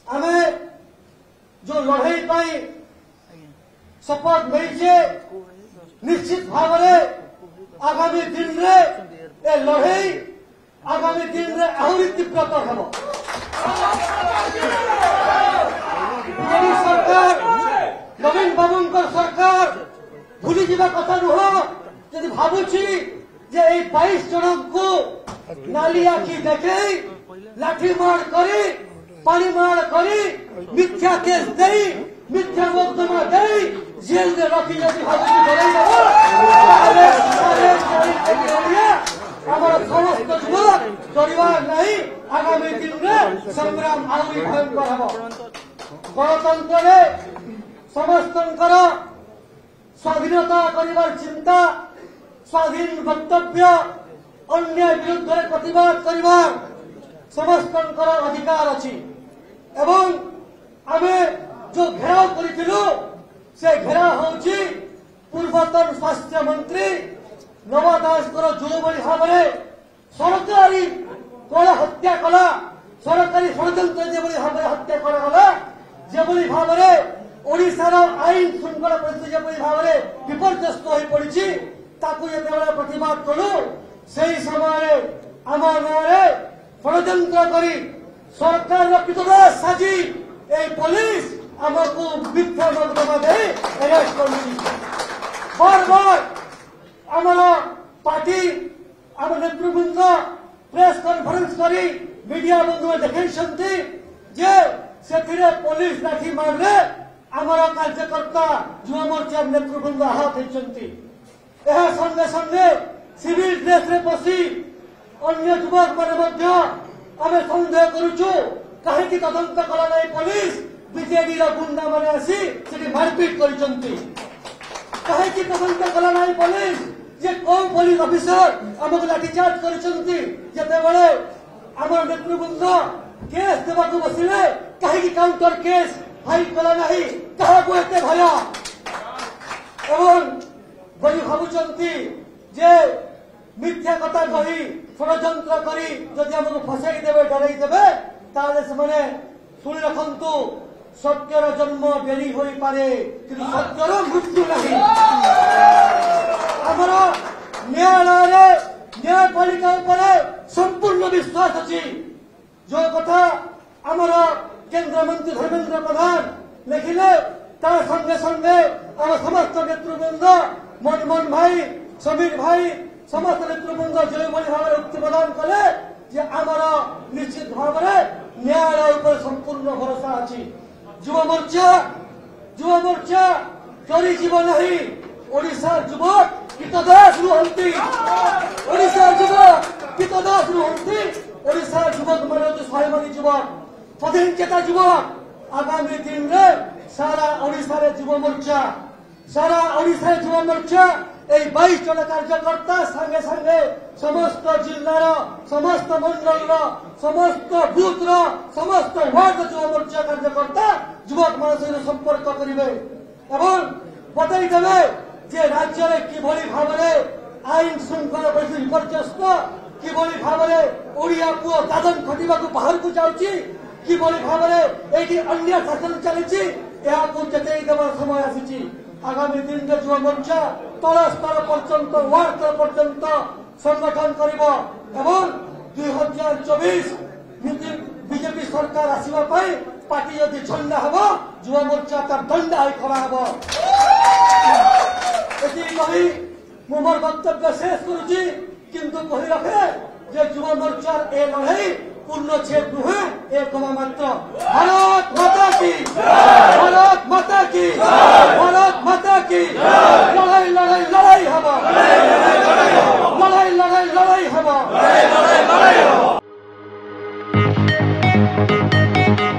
आमे जो लड़ाई पाई शपथ नहीं निश्चित भाव आगामी दिन में ए लड़ाई आगामी दिन में आहरी तीव्रतर हम बीजेपी सरकार नवीन बाबू सरकार भूली जावा कथा नुह जदि भावुची जे 22 जन को नाली आखि देखे लाठीमार करी पानीमार करी मिथ्या केस दे मिथ्या मोकदमा दे जेल में रखी जदि भावुची समस्त युवक परिवार नहीं आगामी दिन में संग्राम आहरी भयंकर हम गणतंत्र समस्त स्वाधीनता कर चिंता स्वाधीन वक्तव्य अन्याय विरुद्ध प्रतिवाद कर समस्त अधिकार अच्छी एवं आमे जो घेराव करूँ से घेराव होची पूर्वतन स्वास्थ्य मंत्री नव दास जो भाव में सरकारी कला हत्या कला सरकारी षड्यंत्र जो भाव में हत्या कराला जो भाव में ओडिशार आईन श्रृंखला परिस्थिति जो भाव में विपर्यस्त हो पड़ी जिते प्रतिवाद कलु से समय आम गाँव षड्यंत्र कर सरकार पितदास साजी ए पुलिस आमको मिथ्या मोकदमा दे अरेस्ट कर बार बार आमर पार्टी आम नेतृवृंद प्रेस कॉन्फ्रेंस करी मीडिया बंधु देखते जे से पुलिस लाठी मारे आमर कार्यकर्ता युवा मोर्चा नेतृवृंद आहत होती संगे संगे सिविल ड्रेस रे पशि अन्य युवक मैंने आम सन्देह करुचु कहीं तदंत कला ना पुलिस बीजेडी गुंडा मैंने आसी मारपिट कर कहीं तदंत कला ना पुलिस जे कौन पुलिस ऑफिसर आमको लाठीचार्ज करते आम नेतृवृंद केस देवाक बसिले कहीं काउंटर केस फाइल कला ना क्या भय एवं बड़ी भावुंट जे मिथ्या कथा कही षड्यंत्र करी जदि आमको फसाई देवे डरई देवे ताले से शुणी रखु सत्यर जन्म डेरी हो पारे कि सत्यर मृत्यु नहीं आमर न्यायालय न्यायपालिका संपूर्ण विश्वास अच्छी जो कथा आमर केंद्र मंत्री धर्मेंद्र प्रधान लिखिले तार संगे संगे आम समस्त नेतृवृंद मनमोहन भाई समीर भाई समस्त नेतृवृंद जो भाव में उक्ति प्रदान कले आमर निश्चित भाव में न्यायालय पर संपूर्ण भरोसा अच्छी युवा मोर्चा चोरी जीव नहीं ओडिशा युवक पितदास रुहंती ओडिशा युवक पितदास रुहंती ओडिशा युवक मान स्वाभिमानी युवक स्वाधीन चेता युवक आगामी दिन में सारा ओडिशा युवा मोर्चा 22 जन कार्यकर्ता संगे संगे समस्त जिलार समस्त मंडल समस्त बूथ समस्त वार्ड युवा मोर्चा कार्यकर्ता युवक मान सहित संपर्क करेंगे एवं बतईदेवे जे राज्य में किभली भाव में आईन श्रृंखला परिस्थिति विपर्यस्त किभली भाव में ओडिया पुओ दादन खटिबा बाहर को जाऊँगी किभली भाव में ये अन्य शासन चली चेतई देवार समय आसी आगामी दिन में युवा मोर्चा तल स्तर पर्यंत वार्ड स्तर पर्यंत संगठन कर 2024 बीजेपी सरकार आसवा पार्टी यदि झंडा हम युवा मोर्चा तार दंडा हो खड़ा हम कही मोर वक्तव्य शेष करुच्ची किंतु कही रखे जे युवा मोर्चार ए लड़ाई पूर्ण छेद नुहे एक मात्र भारत माता की भारत माता की भारत माता की लड़ाई लड़ाई लड़ाई हम लड़ाई लड़ाई लड़ाई हम